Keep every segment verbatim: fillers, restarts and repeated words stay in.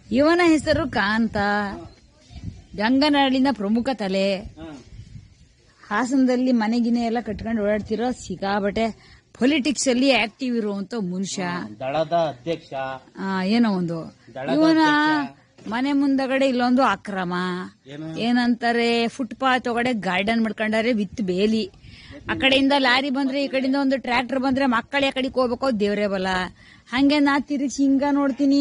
ಇವನ ಹೆಸರು ಕಾಂತ, ಗಂಗನಹಳ್ಳಿನ ಪ್ರಮುಖ ತಲೆ. ಹಾಸನದಲ್ಲಿ ಮನೆಗಿನೇ ಎಲ್ಲ ಕಟ್ಕೊಂಡು ಓಡಾಡ್ತಿರೋ ಸಿಕ್ಕಾಬಟ್ಟೆ ಪೊಲಿಟಿಕ್ಸ್ ಅಲ್ಲಿ ಆಕ್ಟಿವ್ ಇರುವಂತ ಮನುಷ್ಯ, ದಳದ ಅಧ್ಯಕ್ಷ. ಏನೋ ಒಂದು ಇವನ ಮನೆ ಮುಂದಗಡೆ ಇಲ್ಲೊಂದು ಅಕ್ರಮ ಏನಂತಾರೆ, ಫುಟ್ಪಾತ್ ಒಳಗಡೆ ಗಾರ್ಡನ್ ಮಾಡ್ಕೊಂಡಾರೆ ವಿತ್ ಬೇಲಿ. ಆ ಕಡೆಯಿಂದ ಲಾರಿ ಬಂದ್ರೆ, ಈ ಕಡೆಯಿಂದ ಒಂದು ಟ್ರ್ಯಾಕ್ಟರ್ ಬಂದ್ರೆ ಮಕ್ಕಳ ಕಡೆಗೆ ಹೋಗ್ಬೇಕು, ದೇವ್ರೇ ಬಲ. ಹಂಗೆ ನಾ ತಿರುಗಿ ಹಿಂಗ ನೋಡ್ತೀನಿ,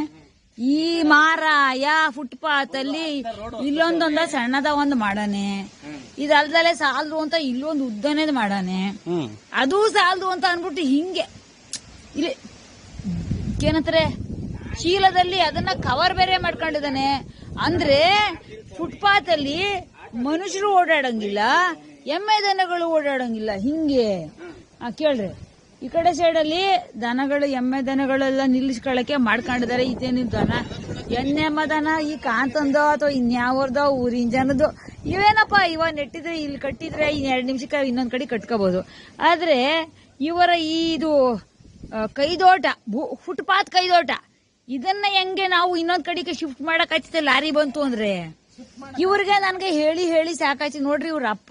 ಈ ಮಾರ ಯಾ ಫುಟ್ಪಾತ್ ಅಲ್ಲಿ ಇಲ್ಲೊಂದೊಂದ ಸಣ್ಣದ ಒಂದ್ ಮಾಡಾನೆ, ಇದಲ್ದಲೆ ಸಾಲದು ಅಂತ ಇಲ್ಲೊಂದು ಉದ್ದನೇದ್ ಮಾಡಾನೆ, ಅದು ಸಾಲದು ಅಂತ ಅನ್ಬಿಟ್ಟು ಹಿಂಗೆ ಇಲ್ಲಿ ಏನಂತಾರೆ ಚೀಲದಲ್ಲಿ ಅದನ್ನ ಕವರ್ ಬೇರೆ ಮಾಡ್ಕೊಂಡಿದ್ದಾನೆ. ಅಂದ್ರೆ ಫುಟ್ಪಾತ್ ಅಲ್ಲಿ ಮನುಷ್ಯರು ಓಡಾಡಂಗಿಲ್ಲ, ಎಮ್ಮೆ ದನಗಳು ಓಡಾಡಂಗಿಲ್ಲ. ಹಿಂಗೆ ಕೇಳ್ರಿ, ಈ ಕಡೆ ಸೈಡ್ ಅಲ್ಲಿ ದನಗಳು ಎಮ್ಮೆ ದನಗಳೆಲ್ಲ ನಿಲ್ಲಿಸ್ಕೊಳ್ಳಕ್ಕೆ ಮಾಡ್ಕೊಂಡಿದ್ದಾರೆ. ಇದೇನು ದನ ಎಣ್ಣೆಮ್ಮ ದನ ಈ ಕಾಂತಂದೋ ಅಥವಾ ಇನ್ಯಾವ್ದೋ ಊರಿನ ಜನದ್ದು ಇವೇನಪ್ಪ, ಇವ ನೆಟ್ಟಿದ್ರೆ ಇಲ್ಲಿ ಕಟ್ಟಿದ್ರೆ ಇನ್ ಎರಡ್ ನಿಮಿಷಕ್ಕೆ ಇನ್ನೊಂದ್ ಕಡೆ ಕಟ್ಕೋಬಹುದು. ಆದ್ರೆ ಇವರ ಈ ಇದು ಕೈದೋಟ, ಫುಟ್ಪಾತ್ ಕೈದೋಟ, ಇದನ್ನ ಹೆಂಗೆ ನಾವು ಇನ್ನೊಂದ್ ಕಡೆಗೆ ಶಿಫ್ಟ್ ಮಾಡಕ್ ಹಚ್ಚಿದೆ ಲಾರಿ ಬಂತು ಅಂದ್ರೆ. ಇವ್ರಿಗೆ ನನ್ಗೆ ಹೇಳಿ ಹೇಳಿ ಸಾಕಾಯ್ತು. ನೋಡ್ರಿ, ಇವ್ರ ಅಪ್ಪ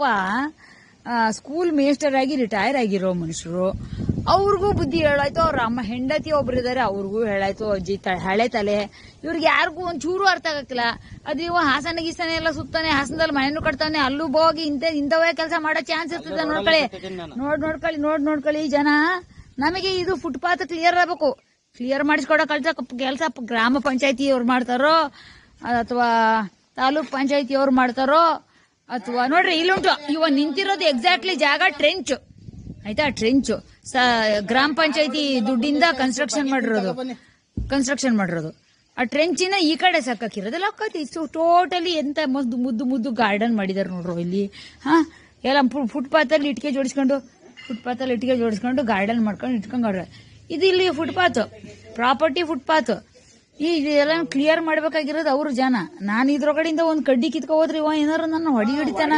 ಸ್ಕೂಲ್ ಮೇಸ್ಟರ್ ಆಗಿ ರಿಟೈರ್ ಆಗಿರೋ ಮನುಷ್ಯರು, ಅವ್ರಿಗೂ ಬುದ್ಧಿ ಹೇಳಾಯ್ತು. ಅವ್ರ ಅಮ್ಮ ಹೆಂಡತಿ ಒಬ್ರು ಇದಾರೆ, ಅವ್ರಿಗೂ ಹೇಳಾಯ್ತು ಅಜ್ಜಿ ಹಳೆ ತಲೆ. ಇವ್ರಿಗೆ ಯಾರಿಗೂ ಒಂದ್ ಚೂರು ಅರ್ಥ ಆಗಕ್ಕಿಲ್ಲ. ಅದು ಇವ ಹಾಸನ ಗೀಸನೆ ಎಲ್ಲ ಸುತ್ತಾನೆ, ಹಾಸನದಲ್ಲಿ ಮನೆಯನ್ನು ಕಟ್ತಾನೆ, ಅಲ್ಲೂ ಹೋಗಿ ಇಂತ ಇಂಥವೇ ಕೆಲಸ ಮಾಡೋ ಚಾನ್ಸ್ ಇರ್ತದೆ. ನೋಡ್ಕೊಳ್ಳಿ ನೋಡ್ ನೋಡ್ಕೊಳ್ಳಿ ನೋಡ್ ನೋಡ್ಕೊಳ್ಳಿ ಜನ, ನಮಗೆ ಇದು ಫುಟ್ಪಾತ್ ಕ್ಲಿಯರ್ ಆಗ್ಬೇಕು. ಕ್ಲಿಯರ್ ಮಾಡಿಸ್ಕೊಡೋ ಕಳ್ಸ ಕೆಲಸ ಗ್ರಾಮ ಪಂಚಾಯತಿ ಅವ್ರು ಮಾಡ್ತಾರೋ ಅಥವಾ ತಾಲೂಕ್ ಪಂಚಾಯತಿ ಅವ್ರು ಮಾಡ್ತಾರೋ ಅಥವಾ ನೋಡ್ರಿ ಇಲ್ಲುಂಟು ಇವ ನಿಂತಿರೋದು ಎಕ್ಸಾಕ್ಟ್ಲಿ ಜಾಗ ಟ್ರೆಂಚ್ ಆಯ್ತಾ. ಟ್ರೆಂಚ್ ಗ್ರಾಮ ಪಂಚಾಯತಿ ದುಡ್ಡಿಂದ ಕನ್ಸ್ಟ್ರಕ್ಷನ್ ಮಾಡಿರೋದು ಕನ್ಸ್ಟ್ರಕ್ಷನ್ ಮಾಡಿರೋದು ಆ ಟ್ರೆಂಚಿನ ಈ ಕಡೆ ಸಾಕಿರೋದಲ್ಲ ಅಕ್ಕತಿ. ಟೋಟಲಿ ಎಂತ ಮುದ್ದು ಮುದ್ದು ಮುದ್ದು ಗಾರ್ಡನ್ ಮಾಡಿದಾರೆ ನೋಡ್ರು ಇಲ್ಲಿ. ಹಾ, ಎಲ್ಲ ಫುಟ್ಪಾತ್ ಅಲ್ಲಿ ಇಟ್ಕೆ ಜೋಡಿಸ್ಕೊಂಡು ಫುಟ್ಪಾತ್ ಅಲ್ಲಿ ಇಟ್ಕೆ ಜೋಡಿಸ್ಕೊಂಡು ಗಾರ್ಡನ್ ಮಾಡ್ಕೊಂಡು ಇಟ್ಕೊಂಡ್ರೆ ಇದು ಇಲ್ಲಿ ಫುಟ್ಪಾತ್ ಪ್ರಾಪರ್ಟಿ ಫುಟ್ಪಾತ್. ಈ ಎಲ್ಲ ಕ್ಲಿಯರ್ ಮಾಡ್ಬೇಕಾಗಿರೋದು ಅವ್ರ ಜನ. ನಾನು ಇದ್ರೊಳಗಡೆಯಿಂದ ಒಂದ್ ಕಡ್ಡಿ ಕಿತ್ಕೊ ಹೋದ್ರಿ ಇವ ಏನಾರು ನನ್ನ ಹೊಡಿ ಹಿಡಿತಾನ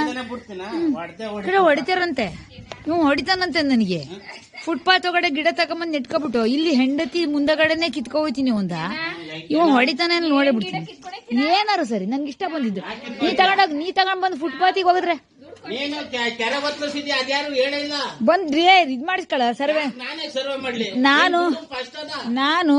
ಹೊಡಿತಾರಂತೆ, ಇವ್ ಹೊಡಿತಾನಂತೆ ನನಗೆ. ಫುಟ್ಪಾತ್ ಒಳಗಡೆ ಗಿಡ ತಗೊಂಬಂದ್ ನೆಟ್ಕೊಬಿಟ್ಟು ಇಲ್ಲಿ ಹೆಂಡತಿ ಮುಂದಗಡೆನೆ ಕಿತ್ಕೊ ಹೋಯ್ತೀನಿ ಒಂದ, ಇವ ಹೊಡಿತಾನೆ ನೋಡೇ ಬಿಡ್ತೀನಿ. ಏನಾರು ಸರಿ, ನನ್ಗೆ ಇಷ್ಟ ಬಂದಿದ್ದು. ನೀ ತಗೊಂಡೋಗ್ ನೀ ತಗೊಂಡ್ ಬಂದ್ ಫುಟ್ಪಾತಿಗೆ ಹೋಗಿದ್ರೆ ಬಂದ್ರಿ ಇದ್ ಮಾಡಿಸ್ಕೊಳ ಸರ್ವೆ. ನಾನು ನಾನು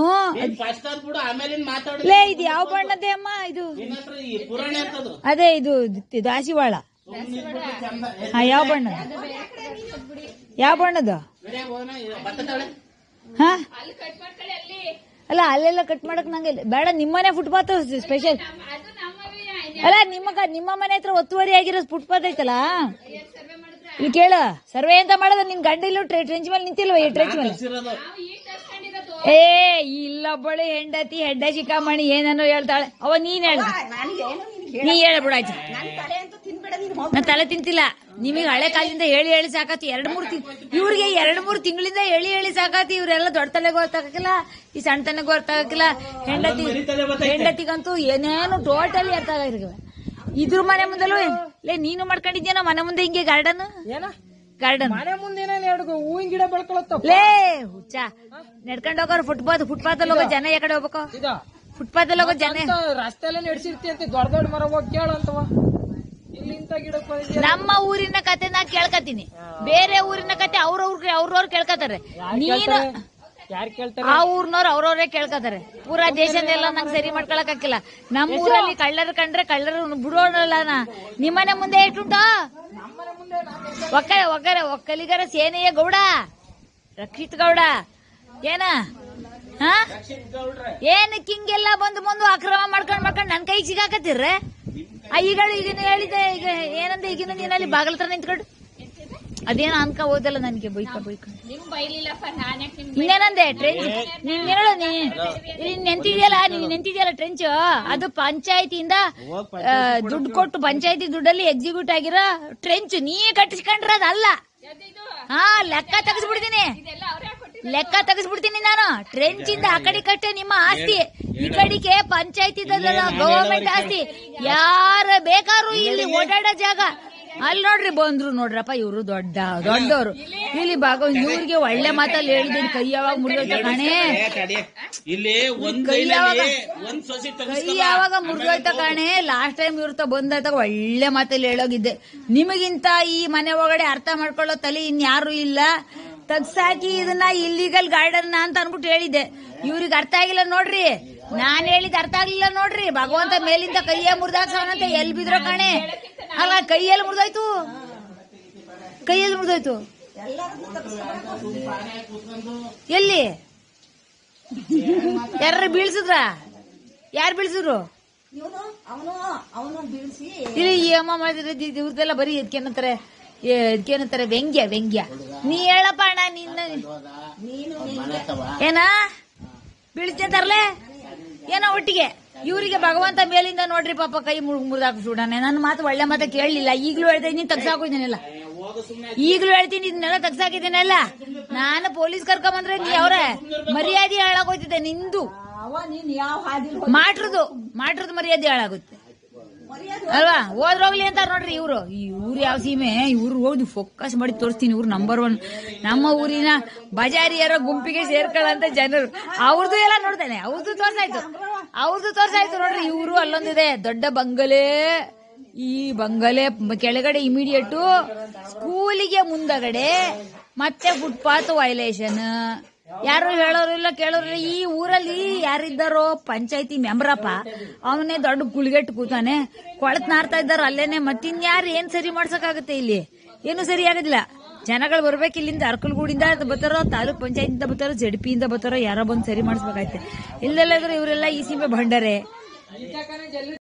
ಲೇ ಇದು ಯಾವ ಬಣ್ಣದ್ದೇ ಅಮ್ಮ ಇದು? ಅದೇ ಇದು ದಾಸಿವಾಳ. ಹಾ, ಯಾವ ಬಣ್ಣ ಯಾವ ಬಣ್ಣದ? ಹಾ ಅಲ್ಲ, ಅಲ್ಲೆಲ್ಲ ಕಟ್ ಮಾಡಕ್ ನಂಗೆ ಬೇಡ. ನಿಮ್ಮನೆ ಫುಟ್ಪಾತ್ ಸ್ಪೆಷಲ್ ಅಲ್ಲ, ನಿಮ್ಮ ನಿಮ್ಮ ಮನೆ ಹತ್ರ ಒತ್ತುವರಿ ಆಗಿರೋ ಫುಟ್ಪಾತ್ ಐತಲ್ಲ, ಇಲ್ಲಿ ಕೇಳ ಸರ್ವೆ ಅಂತ ಮಾಡೋದು. ನಿನ್ ಗಂಡ ಇಲ್ಲ ಟ್ರೆಂಚ್ ಮೇಲೆ ನಿಂತಿಲ್ವ? ಈ ಟ್ರೆಂಚ್ ಮೇಲೆ ಏ ಇಲ್ಲ ಬಳಿ ಹೆಂಡತಿ ಹೆಡ್ಡ ಚಿಕ್ಕಮ್ಮಣಿ ಏನೇನೋ ಹೇಳ್ತಾಳೆ. ಅವ ನೀನ್ ಹೇಳ, ನೀ ಹೇಳ ಬಿಡಾಯ್ತು. ನಾನ್ ತಲೆ ತಿಂತಿಲ್ಲ. ನಿಮಗೆ ಹಳೆ ಕಾಲದಿಂದ ಹೇಳಿ ಹೇಳಿ ಸಾಕಾತಿ. ಎರಡ್ ಮೂರ್ ತಿಂಗ್ ಇವ್ರಿಗೆ ಎರಡ್ ಮೂರ್ ತಿಂಗಳಿಂದ ಹೇಳಿ ಹೇಳಿ ಸಾಕಾತಿ. ಇವ್ರೆಲ್ಲ ದೊಡ್ಡ ತಲೆಗೂ ಗೊತ್ತಾಗಕ್ಕಿಲ್ಲ, ಈ ಸಣ್ಣ ತಲೆಗೂ ಅರ್ಥ ಆಗಕ್ಕಿಲ್ಲ. ಹೆಂಡತಿ ಹೆಂಡತಿಗಂತೂ ಏನೇನು ಟೋಟಲಿ ಅರ್ಥ ಆಗಿರ್ಗ. ಇದ್ರ ಮನೆ ಮುಂದಲ್ಲೂ ಲೇ ನೀನು ಮಾಡ್ಕೊಂಡಿದ್ಯೇನೋ ಮನೆ ಮುಂದೆ ಹಿಂಗೆ ಗಾರ್ಡನ್ ಗಾರ್ಡನ್ ಮನೆ ಮುಂದೆ ಹೂವಿನ ಗಿಡ ಬೆಳ್ಕೊಳತ್ತ. ಲೇ ಹುಚ್ಚ, ನಡ್ಕೊಂಡು ಹೋಗೋರು ಫುಟ್ಪಾತ್ ಫುಟ್ಪಾತ್ ಅಲ್ಲಿ ಹೋಗೋ ಜನ ಯಾವ ಕಡೆ ಹೋಗ್ಬೇಕು? ಫುಟ್ಪಾತ್ ಅಲ್ಲಿ ಹೋಗೋ ಜನ ರಸ್ತೆ ಎಲ್ಲ ನಡೆಸಿರ್ತಿ ದೊಡ್ಡ ದೊಡ್ಡ ಮರ ಹೋಗಿ ಕೇಳಂತವ. ನಮ್ಮ ಊರಿನ ಕತೆ ನಾ ಕೇಳ್ಕತೀನಿ, ಬೇರೆ ಊರಿನ ಕತೆ ಅವ್ರವ್ರ ಅವ್ರವ್ರು ಕೇಳ್ಕತಾರೆ. ನೀನು ಆ ಊರ್ನವ್ರು ಅವ್ರವ್ರೇ ಕೇಳ್ಕತಾರೆ. ಪೂರಾ ದೇಶದೆಲ್ಲ ನಂಗೆ ಸರಿ ಮಾಡ್ಕೊಳಕ್ ಹಾಕಿಲ್ಲ. ನಮ್ಮ ಊರಲ್ಲಿ ಕಳ್ಳರ್ ಕಂಡ್ರೆ ಕಳ್ಳರು ಬಿಡೋಣಲ್ಲ. ನಿಮ್ಮನೆ ಮುಂದೆ ಇಟ್ಟುಂಟು ಒಕ್ಕ ಒಕ್ಕರೆ ಒಕ್ಕಲಿಗರ ಸೇನೆಯ ಗೌಡ ರಕ್ಷಿತ್ ಗೌಡ ಏನ ಹಾ ಏನಕ್ಕೆ ಹಿಂಗೆಲ್ಲ ಬಂದು ಬಂದು ಅಕ್ರಮ ಮಾಡ್ಕೊಂಡ್ ಮಾಡ್ಕೊಂಡ್ ನನ್ ಕೈಗೆ ಸಿಗಾಕತ್ತಿರ್ರೆ. ಈಗ ಈಗಿನ ಹೇಳಿದೆ, ಈಗ ಏನಂದ್ರೆ ಈಗಿನ ನೀನಲ್ಲಿ ಬಾಗಲ ಹತ್ರ ನಿಂತ್ಕೊಂಡು ಅದೇನೋ ಅನ್ಕ ಹೋದಲ್ಲ ನನಗೆ ಬೈಕ ಬೈಕ ಇನ್ನೇನಂದೆ ಟ್ರೆಂಚ್ ನೀನ್ ಹೇಳು. ನೀನ್ ನೆಂತಿದ್ಯಲ್ಲ ನೀನ್ ನೆಂತಿದ್ಯಲ್ಲ ಟ್ರೆಂಚ್, ಅದು ಪಂಚಾಯತಿಯಿಂದ ದುಡ್ಡು ಕೊಟ್ಟು ಪಂಚಾಯತಿ ದುಡ್ಡಲ್ಲಿ ಎಕ್ಸಿಕ್ಯೂಟ್ ಆಗಿರೋ ಟ್ರೆಂಚ್. ನೀ ಕಟ್ಟಿಸ್ಕೊಂಡ್ರ ಅದಲ್ಲ. ಹಾ, ಲೆಕ್ಕ ತೆಗೆಸ್ಬಿಡ್ತೀನಿ ಲೆಕ್ಕ ತೆಗೆಸ್ಬಿಡ್ತೀನಿ ನಾನು. ಟ್ರೆಂಚ್ ಇಂದ ಆ ಕಡೆ ಕಟ್ಟೆ ನಿಮ್ಮ ಆಸ್ತಿ, ಈ ಕಡೆಗೆ ಪಂಚಾಯತಿ ಗವರ್ಮೆಂಟ್ ಆಸ್ತಿ. ಯಾರ ಬೇಕಾದ್ರೂ ಇಲ್ಲಿ ಓಡಾಡೋ ಜಾಗ ಅಲ್ಲಿ ನೋಡ್ರಿ ಬಂದ್ರು ನೋಡ್ರಪ್ಪ, ಇವ್ರು ದೊಡ್ಡ ದೊಡ್ಡವರು ಇಲ್ಲಿ ಭಾಗ. ಇವ್ರಿಗೆ ಒಳ್ಳೆ ಮಾತಲ್ಲಿ ಹೇಳಿದ್ದೀನಿ, ಕೈ ಯಾವಾಗ ಮುರಿದೋಯ್ತ ಕಾಣೆ, ಇಲ್ಲಿ ಕೈ ಯಾವಾಗ ಕೈ ಯಾವಾಗ ಮುರಿದೋಯ್ತ ಕಾಣೆ. ಲಾಸ್ಟ್ ಟೈಮ್ ಇವ್ರ ಬಂದಾಯ್ತಾಗ ಒಳ್ಳೆ ಮಾತಲ್ಲಿ ಹೇಳೋಗಿದ್ದೆ, ನಿಮಗಿಂತ ಈ ಮನೆ ಒಳಗಡೆ ಅರ್ಥ ಮಾಡ್ಕೊಳ್ಳೋ ತಲೆ ಇನ್ಯಾರು ಇಲ್ಲ, ತಗ್ಸಾಕಿ ಇದನ್ನ ಇಲ್ಲಿಗಲ್ ಗಾರ್ಡನ್ ಅಂತ ಅನ್ಬಿಟ್ಟು ಹೇಳಿದ್ದೆ. ಇವ್ರಿಗೆ ಅರ್ಥ ಆಗಿಲ್ಲ ನೋಡ್ರಿ, ನಾನ್ ಹೇಳಿದ್ ಅರ್ಥ ಆಗ್ಲಿಲ್ಲ ನೋಡ್ರಿ. ಭಗವಂತ ಮೇಲಿಂದ ಕೈಯೇ ಮುರಿದಾಕ್ಸವನಂತೆ, ಎಲ್ ಬಿದ್ರೋ ಕಾಣೆ. ಅಲ್ಲ, ಕೈಯಲ್ಲಿ ಮುರಿದೋಯ್ತು, ಕೈಯಲ್ಲಿ ಮುರಿದೋಯ್ತು. ಎಲ್ಲಿ ಯಾರು ಬೀಳ್ಸಿದ್ರ? ಯಾರು ಬೀಳ್ಸಿದ್ರು? ಇಲ್ಲಿ ಈ ಅಮ್ಮ ಮಾಡಿದ್ರೆ ಇವ್ರದೆಲ್ಲ ಬರೀ ಎದ್ಕೇನಂತಾರೆ, ಎದ್ಕೇನಂತಾರೆ ವ್ಯಂಗ್ಯ ವ್ಯಂಗ್ಯ. ನೀ ಹೇಳಪ್ಪ ಅಣ್ಣ, ನಿನ್ನ ಏನ ಬೀಳ್ತೇತಾರಲೆ ಏನೋ ಒಟ್ಟಿಗೆ. ಇವರಿಗೆ ಭಗವಂತ ಮೇಲಿಂದ ನೋಡ್ರಿ ಪಾಪ ಕೈ ಮುರಿದಾಕು ಸುಡಾನೆ. ನನ್ನ ಮಾತು ಒಳ್ಳೆ ಮಾತ ಕೇಳಲಿಲ್ಲ. ಈಗಲೂ ಹೇಳ್ತಾ ಇದ್ದೀನಿ, ತಗ್ಸಾಕು ಇದನ್ನೆಲ್ಲ. ಈಗಲೂ ಹೇಳ್ತೀನಿ, ಇದನ್ನೆಲ್ಲ ತಗ್ಸಾಕಿದ್ದೀನೆಲ್ಲ. ನಾನು ಪೊಲೀಸ್ ಕರ್ಕೊಂಬಂದ್ರೆ ನೀ ಅವ್ರ ಮರ್ಯಾದೆ ಹಾಳಾಗೋಯ್ತಿದೆ ನಿಂದು. ಮಾಡ್ರದು ಮಾಡ್ರದು ಮರ್ಯಾದೆ ಹಾಳಾಗುತ್ತೆ ಅಲ್ವಾ? ಹೋದ್ರೋಗ್ಲಿ ಅಂತಾರ ನೋಡ್ರಿ ಇವ್ರು. ಇವ್ರು ಯಾವ ಸೀಮೆ, ಇವ್ರು ಹೋಗಿ ಫೋಕಸ್ ಮಾಡಿ ತೋರಿಸ್ತೀನಿ. ಇವ್ರು ನಂಬರ್ ಒನ್ ನಮ್ಮ ಊರಿನ ಬಜಾರಿಯರ ಗುಂಪಿಗೆ ಸೇರ್ಕೊಳ್ಳಂತ ಜನರು. ಅವ್ರದ್ದು ಎಲ್ಲ ನೋಡ್ತಾನೆ, ಅವ್ರದ್ದು ತೋರ್ಸಾಯ್ತು, ಅವ್ರದ್ದು ತೋರ್ಸಾಯ್ತು ನೋಡ್ರಿ. ಇವ್ರು ಅಲ್ಲೊಂದಿದೆ ದೊಡ್ಡ ಬಂಗಲೆ, ಈ ಬಂಗಲೆ ಕೆಳಗಡೆ ಇಮಿಡಿಯೇಟ್ ಸ್ಕೂಲಿಗೆ ಮುಂದಗಡೆ, ಮತ್ತೆ ಫುಟ್ಪಾತ್ ವೈಲೇಷನ್. ಯಾರು ಹೇಳೋರು ಇಲ್ಲ ಕೇಳೋರು ಇಲ್ಲ. ಈ ಊರಲ್ಲಿ ಯಾರಿದ್ದಾರೋ ಪಂಚಾಯತಿ ಮೆಂಬರಪ್ಪ, ಅವನೇ ದೊಡ್ಡ ಗುಳಿಗೆಟ್ಟು ಕೂತಾನೆ, ಕೊಳತ್ ನಾರ್ತಾ ಇದ್ದಾರ ಅಲ್ಲೇನೆ. ಮತ್ತಿನ್ಯಾರು ಏನ್ ಸರಿ ಮಾಡ್ಸಕ್ಕಾಗತ್ತೆ? ಇಲ್ಲಿ ಏನು ಸರಿ ಆಗೋದಿಲ್ಲ. ಜನಗಳು ಬರ್ಬೇಕು ಇಲ್ಲಿಂದ, ಅರ್ಕಲ್ಗೂಡಿಂದ ಬರ್ತಾರೋ, ತಾಲೂಕ್ ಪಂಚಾಯತಿಂದ ಬರ್ತಾರೋ, ಜಡ್ಪಿಯಿಂದ ಬರ್ತಾರೋ, ಯಾರೋ ಬಂದು ಸರಿ ಮಾಡಿಸ್ಬೇಕಾಯ್ತೆ. ಇಲ್ಲೆಲ್ಲ ಇವರೆಲ್ಲ ಈ ಸೀಮೆ ಭಂಡರೆ.